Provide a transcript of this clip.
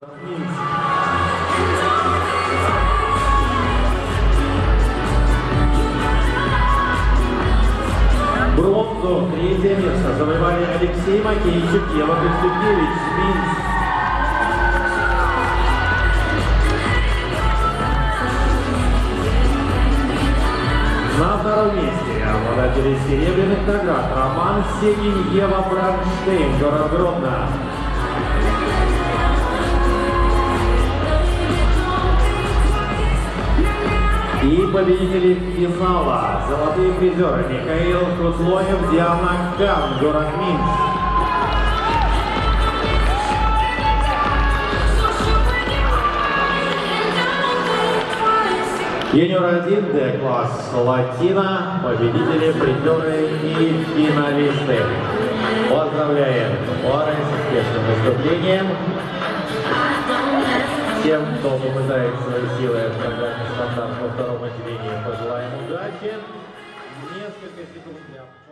Бронзу, третье место завоевали Алексей Макейчик, Ева Костюкевич, Минск. На втором месте обладатели серебряных наград Роман Сегин, Ева Бранштейн, город Гродно. И победители финала, золотые призеры Михаил Кутлоев, Диана Кан, город Минск. Юниор 1 Д-класс Латина, победители, призеры и финалисты. Поздравляем пары с успешным выступлением. Тем, кто попытает свои силы в стандартном во втором отделении, пожелаем удачи. Несколько секунд для...